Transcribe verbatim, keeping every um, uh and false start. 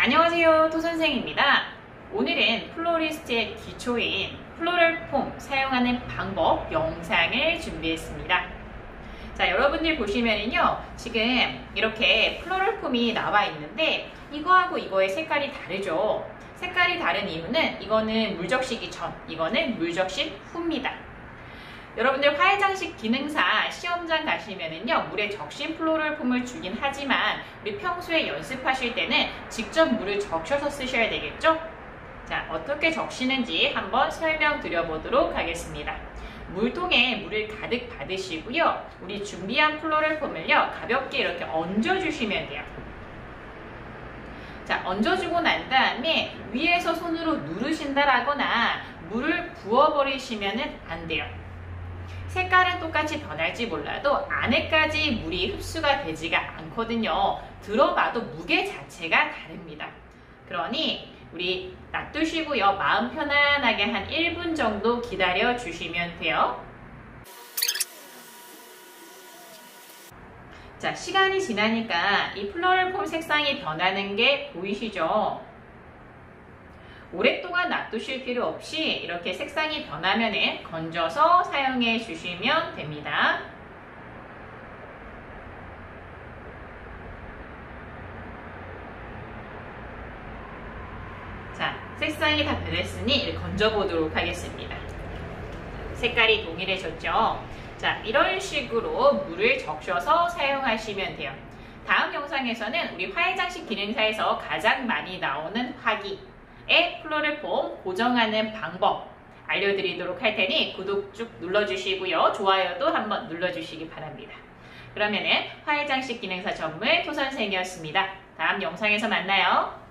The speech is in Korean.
안녕하세요, 토선생입니다. 오늘은 플로리스트의 기초인 플로럴 폼 사용하는 방법 영상을 준비했습니다. 자, 여러분들 보시면은요, 지금 이렇게 플로럴 폼이 나와 있는데 이거하고 이거의 색깔이 다르죠. 색깔이 다른 이유는 이거는 물 적시기 전, 이거는 물 적신 후입니다. 여러분들 화해장식 기능사 시험장 가시면은요, 물에 적신 플로럴 폼을 주긴 하지만 우리 평소에 연습하실 때는 직접 물을 적셔서 쓰셔야 되겠죠? 자, 어떻게 적시는지 한번 설명드려 보도록 하겠습니다. 물통에 물을 가득 받으시고요, 우리 준비한 플로럴 폼을요, 가볍게 이렇게 얹어주시면 돼요. 자, 얹어주고 난 다음에 위에서 손으로 누르신다라거나 물을 부어버리시면 안 돼요. 색깔은 똑같이 변할지 몰라도 안에까지 물이 흡수가 되지가 않거든요. 들어가도 무게 자체가 다릅니다. 그러니 우리 놔두시고요, 마음 편안하게 한 일 분 정도 기다려 주시면 돼요. 자, 시간이 지나니까 이 플로럴 폼 색상이 변하는 게 보이시죠? 오랫동안 놔두실 필요 없이 이렇게 색상이 변하면 건져서 사용해 주시면 됩니다. 자, 색상이 다 변했으니 건져 보도록 하겠습니다. 색깔이 동일해졌죠? 자, 이런 식으로 물을 적셔서 사용하시면 돼요. 다음 영상에서는 우리 화해장식 기능사에서 가장 많이 나오는 화기의 플로럴 폼 고정하는 방법 알려드리도록 할 테니 구독 쭉 눌러주시고요, 좋아요도 한번 눌러주시기 바랍니다. 그러면은 화해장식 기능사 전문 토선생이었습니다. 다음 영상에서 만나요.